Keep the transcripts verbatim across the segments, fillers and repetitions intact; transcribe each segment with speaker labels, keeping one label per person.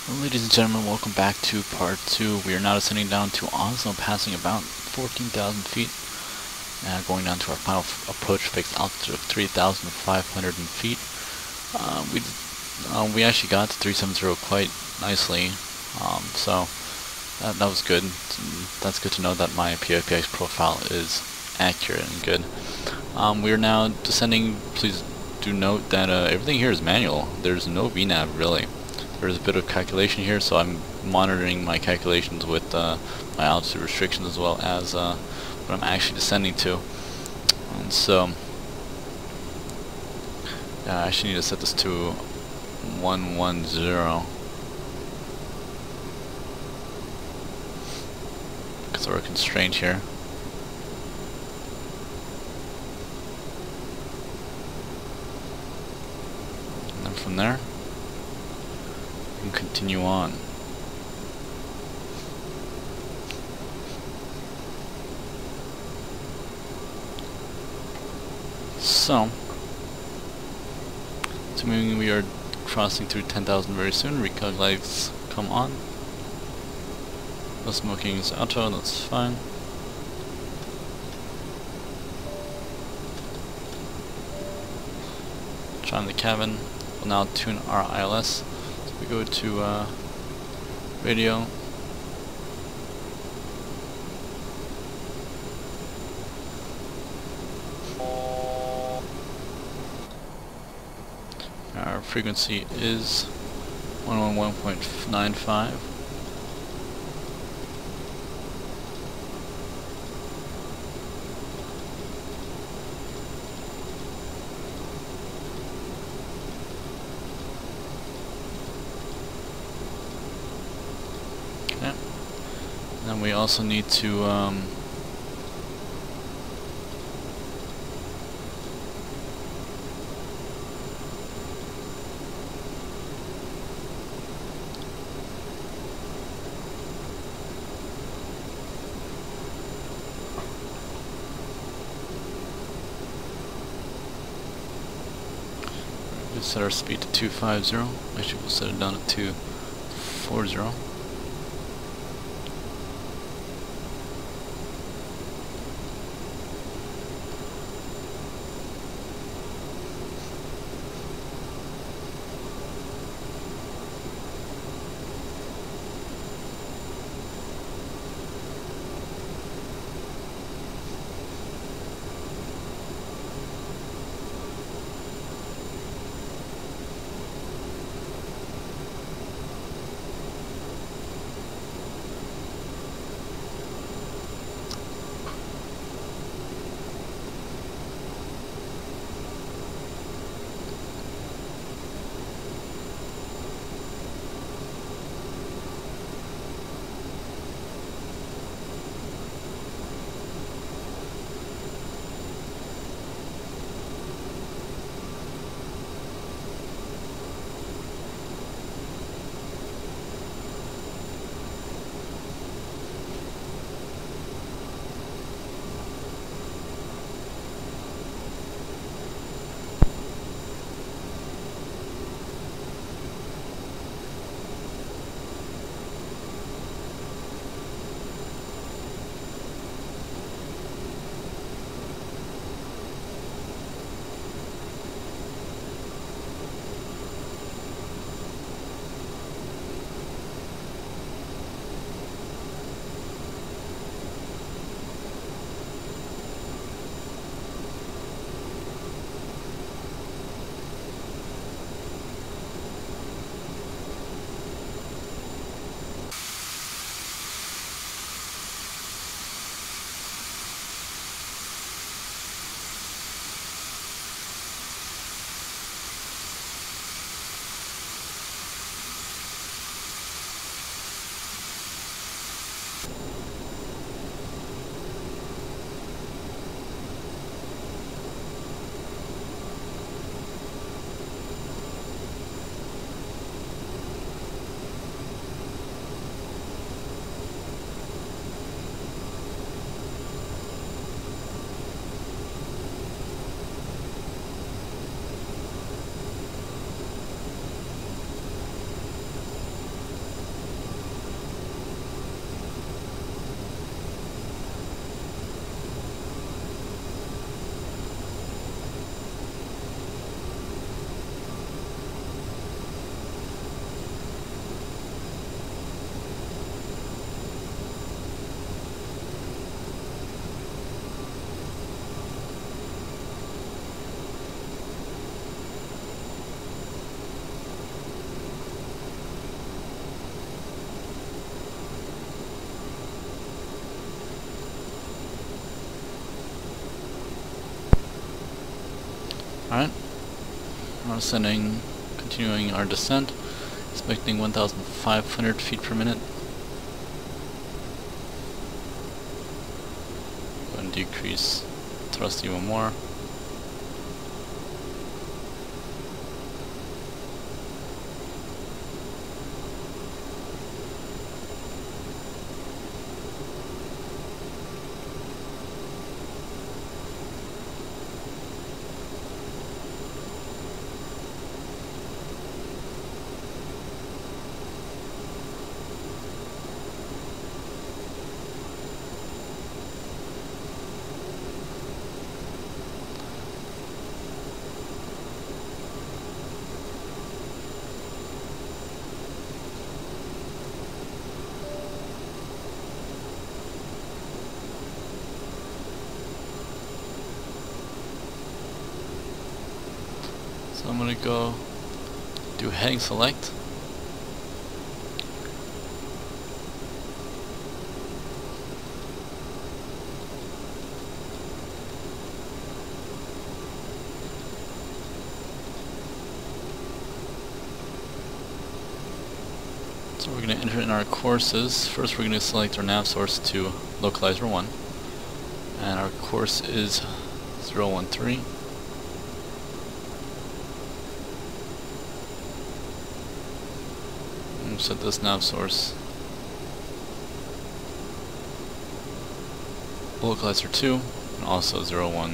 Speaker 1: Ladies and gentlemen, welcome back to part two. We are now descending down to Oslo, passing about fourteen thousand feet, uh, going down to our final approach fixed altitude of three thousand five hundred feet. Uh, we uh, we actually got to three seventy quite nicely, um, so that, that was good. That's good to know that my P I P X profile is accurate and good. Um, we are now descending. Please do note that uh, everything here is manual. There's no V NAV really. There's a bit of calculation here, so I'm monitoring my calculations with uh, my altitude restrictions as well as uh, what I'm actually descending to. And so, yeah, I actually need to set this to one one zero because we're constrained here. And then from there, and continue on. So, assuming we are crossing through ten thousand very soon, recog lights come on. No smoking is auto, that's fine. Try the cabin. We'll now tune our I L S. We go to uh, radio. Our frequency is one one one point nine five. And we also need to um, we'll set our speed to two fifty. Actually, we'll set it down to two forty. Alright, we're ascending, continuing our descent, expecting one thousand five hundred feet per minute. Go ahead and decrease thrust even more. So I'm gonna go do heading select. So we're gonna enter in our courses. First we're gonna select our nav source to localizer one. And our course is zero one three. Set this nav source localizer two and also zero one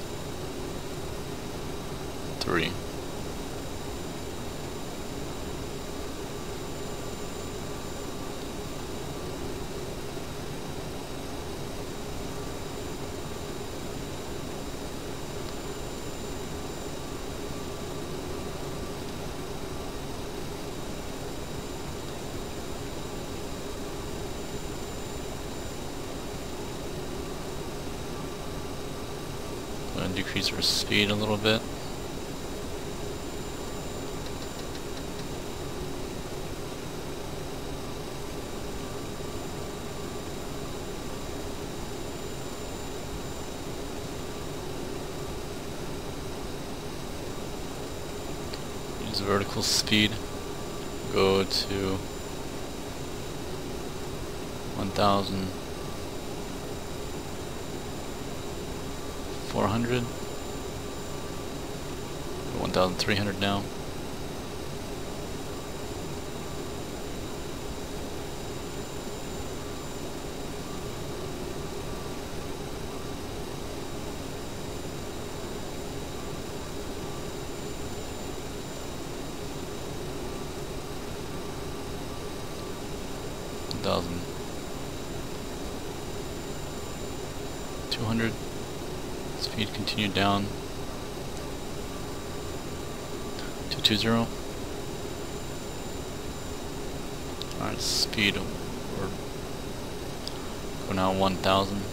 Speaker 1: three. And decrease our speed a little bit. Use vertical speed. Go to one thousand four hundred, one thousand three hundred now. one thousand two hundred. Speed continued down. two two zero. Alright, speed we're go now one thousand.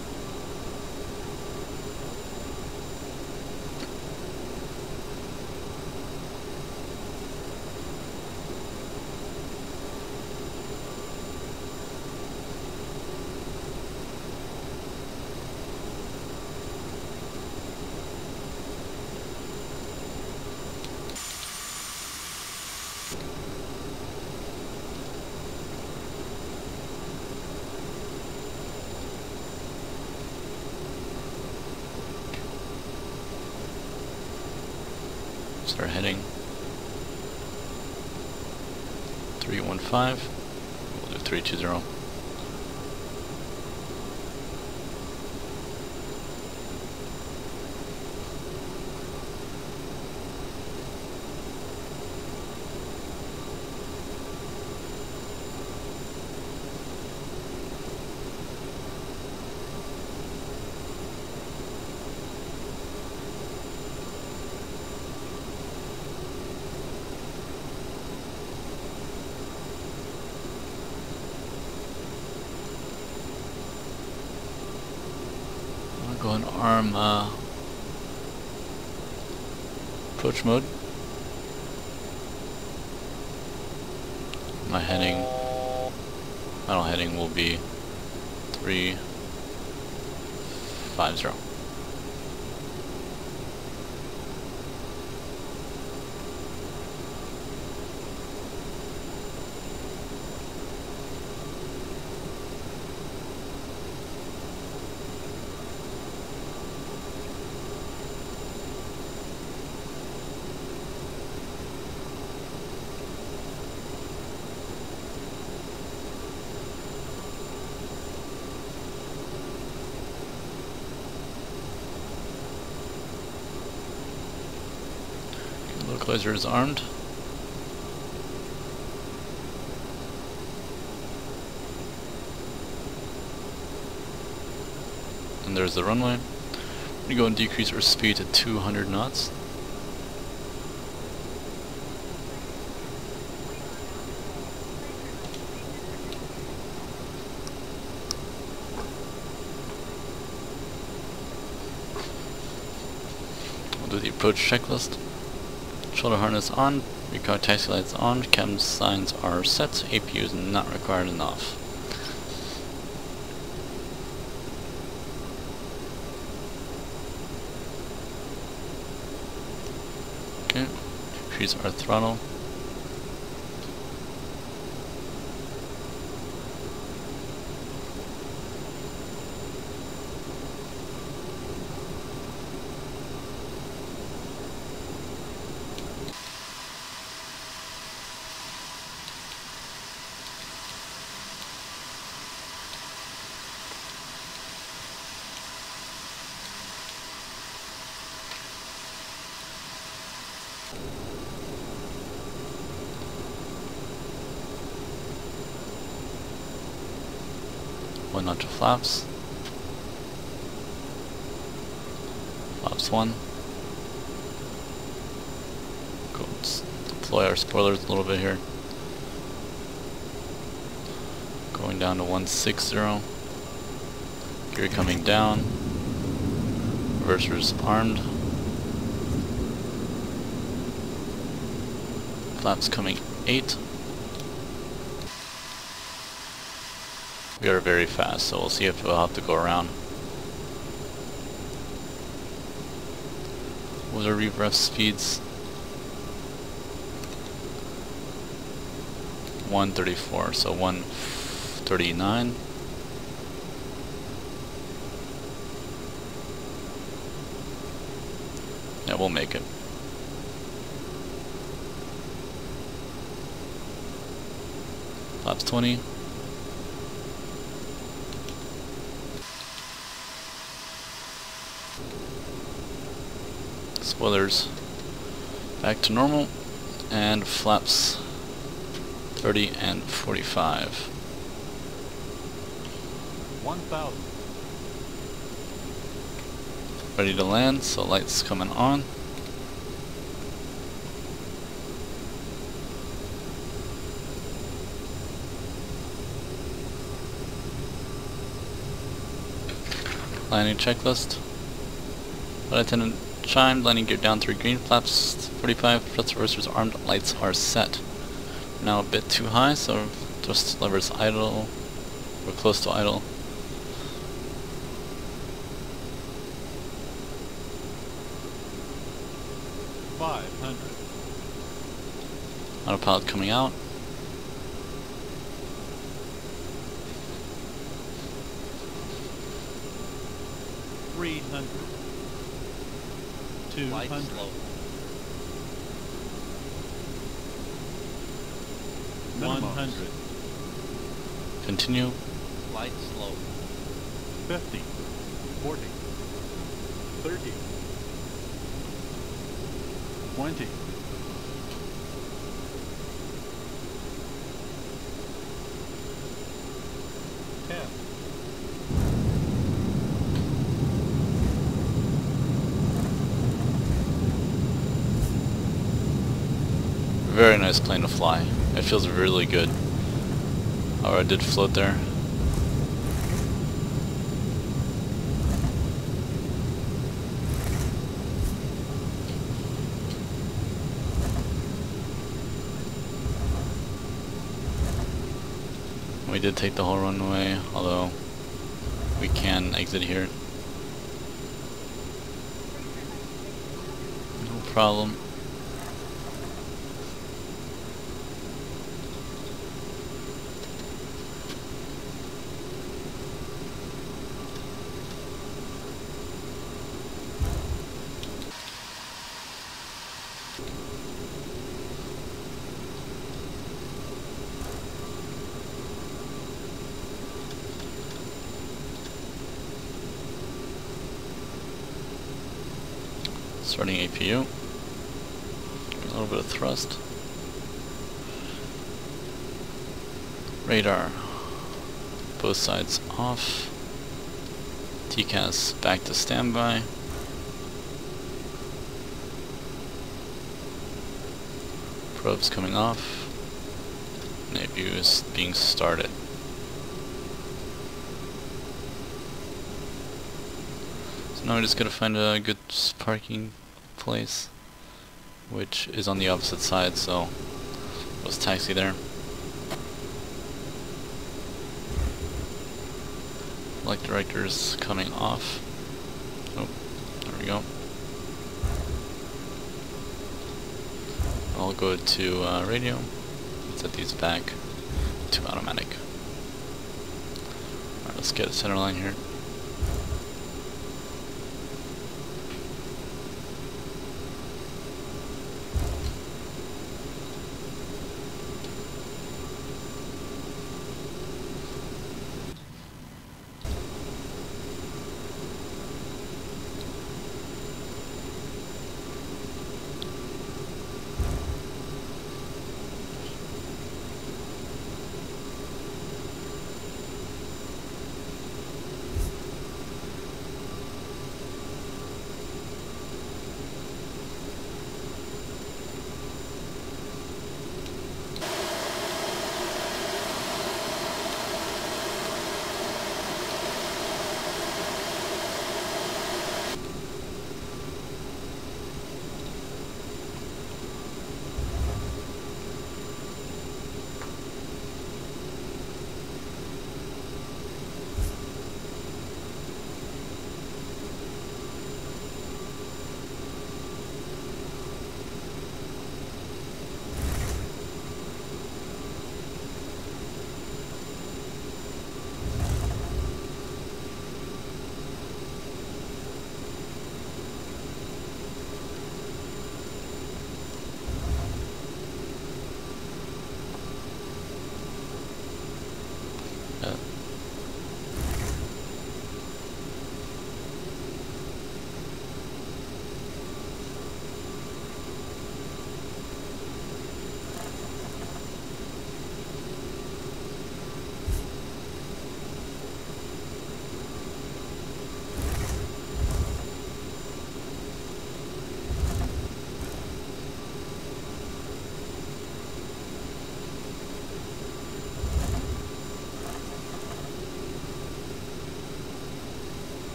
Speaker 1: Start heading three one five. We'll do three two zero. Go in arm uh, approach mode. My heading, final heading will be three five zero. Stabilizer is armed. And there's the runway. We're going to go and decrease our speed to two hundred knots. We'll do the approach checklist. Shoulder harness on, recon taxi lights on, cam signs are set, A P U is not required and off. Okay, increase our throttle. One notch of flaps. Flaps one. Go deploy our spoilers a little bit here. Going down to one sixty. Gear coming down. Reversers armed. Flaps coming eight. We are very fast, so we'll see if we'll have to go around. What was our rev speeds? one thirty-four, so one thirty-nine. Yeah, we'll make it. Flaps twenty. Spoilers back to normal, and flaps thirty and forty-five.
Speaker 2: one thousand.
Speaker 1: Ready to land, so lights coming on. Landing checklist. Flight attendant chimed, landing gear down three green, flaps forty-five, thrust reversers armed, lights are set. Now a bit too high, so thrust levers idle. We're close to idle.
Speaker 2: five hundred.
Speaker 1: Autopilot coming out.
Speaker 2: three hundred. two hundred.
Speaker 3: Light slow.
Speaker 2: one hundred.
Speaker 1: Continue.
Speaker 3: Light slow.
Speaker 2: fifty. forty. thirty. twenty. ten.
Speaker 1: Very nice plane to fly. It feels really good. Oh, I did float there. We did take the whole runway, although we can exit here. No problem. Starting A P U. A little bit of thrust. Radar, both sides off. T C A S back to standby. Probes coming off. Nav view is being started. So now we just gotta find a good parking place, which is on the opposite side, so let's taxi there. Flight director's coming off. Oh, there we go. I'll go to uh, radio. Set these back to automatic. Alright, let's get a center line here.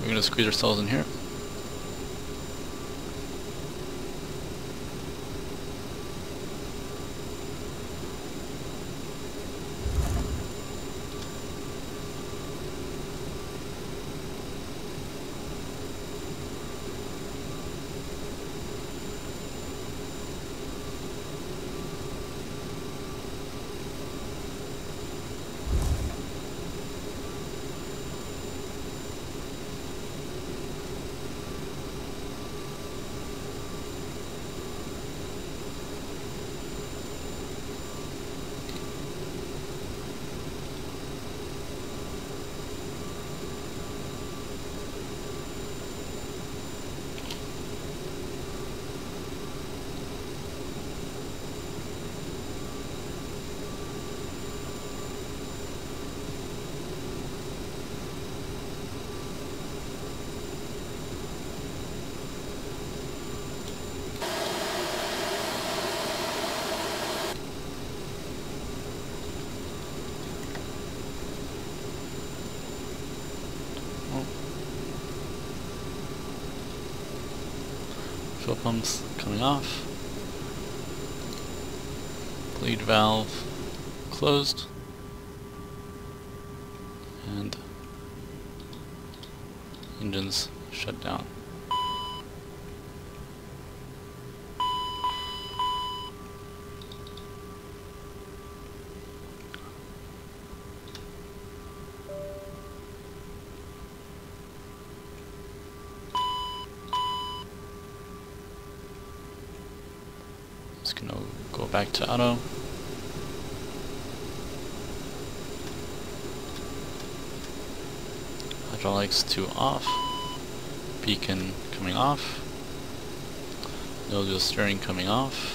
Speaker 1: We're gonna squeeze ourselves in here. Fuel pumps coming off. Bleed valve closed. And engines shut down. Just gonna go back to auto. Hydraulics to off. Beacon coming off. No wheel steering coming off.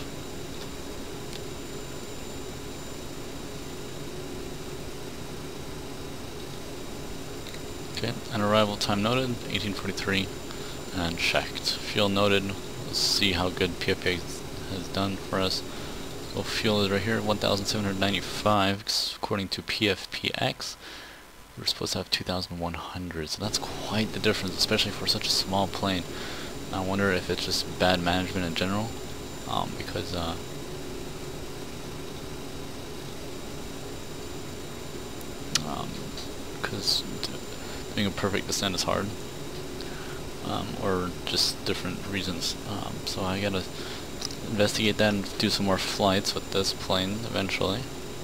Speaker 1: Okay, and arrival time noted, eighteen forty-three, and checked. Fuel noted. Let's see how good P F P X has done for us. So fuel is right here, one thousand seven hundred ninety-five, according to P F P X. We're supposed to have two thousand one hundred, so that's quite the difference, especially for such a small plane. I wonder if it's just bad management in general, um, because uh, um, because doing a perfect descent is hard, um, or just different reasons. Um, so I gotta investigate that and do some more flights with this plane eventually.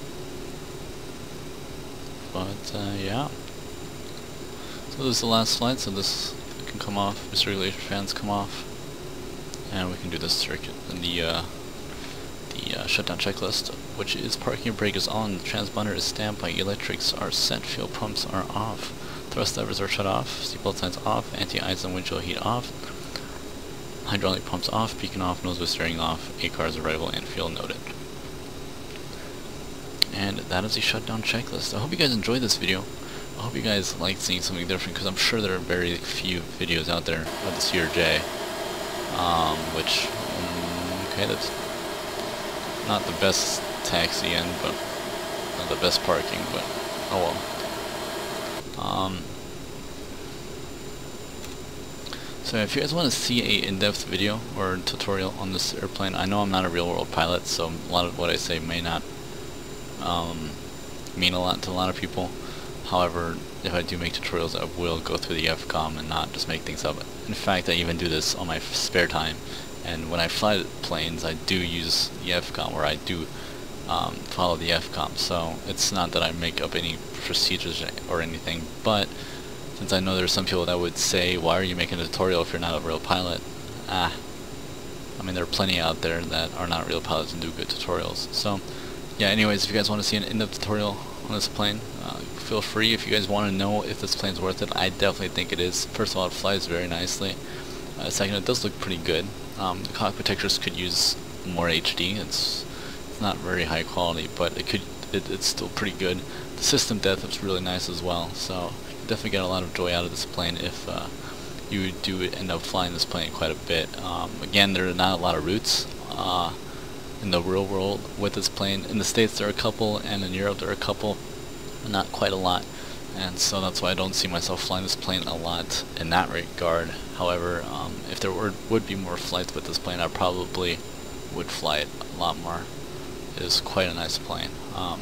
Speaker 1: But uh, yeah. So this is the last flight, so this can come off, recirculation fans come off, and we can do this circuit and the uh, the uh, shutdown checklist, which is parking brake is on, transponder is standby, electrics are set, fuel pumps are off, thrust levers are shut off, seatbelt signs off, anti-ice and windshield heat off, hydraulic pumps off, beacon off, nose wheel steering off, A CAR's arrival and fuel noted. And that is the shutdown checklist. I hope you guys enjoyed this video. I hope you guys liked seeing something different, because I'm sure there are very few videos out there of the C R J. Um, which, um, okay, that's not the best taxi in, but not the best parking, but oh well. Um, so if you guys want to see a in-depth video or tutorial on this airplane, I know I'm not a real-world pilot, so a lot of what I say may not Um, mean a lot to a lot of people. However, if I do make tutorials, I will go through the F COM and not just make things up. In fact, I even do this on my f spare time, and when I fly planes, I do use the F COM, where I do um, follow the F COM. So it's not that I make up any procedures or anything, but since I know there's some people that would say, why are you making a tutorial if you're not a real pilot? Ah, I mean, there are plenty out there that are not real pilots and do good tutorials. So yeah, anyways, if you guys want to see an in-depth tutorial on this plane, uh, feel free. If you guys want to know if this plane's worth it, I definitely think it is. First of all, it flies very nicely. Uh, second, it does look pretty good. Um, the cockpit textures could use more H D. It's, it's not very high quality, but it could. It, it's still pretty good. The system depth is really nice as well, so you definitely get a lot of joy out of this plane if uh, you do end up flying this plane quite a bit. Um, again, there are not a lot of routes Uh, in the real world with this plane. In the States there are a couple, and in Europe there are a couple, not quite a lot. and so that's why I don't see myself flying this plane a lot in that regard. However, um, if there were, would be more flights with this plane, I probably would fly it a lot more. It is quite a nice plane. Um,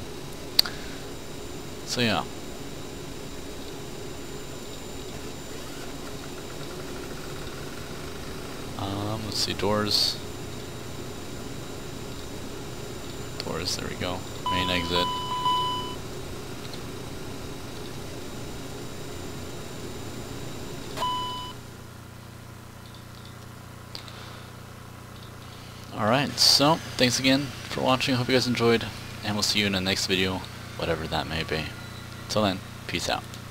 Speaker 1: so yeah. Um, let's see, doors. Doors, there we go. Main exit. Alright, so thanks again for watching. Hope you guys enjoyed, and we'll see you in the next video, whatever that may be. Till then, peace out.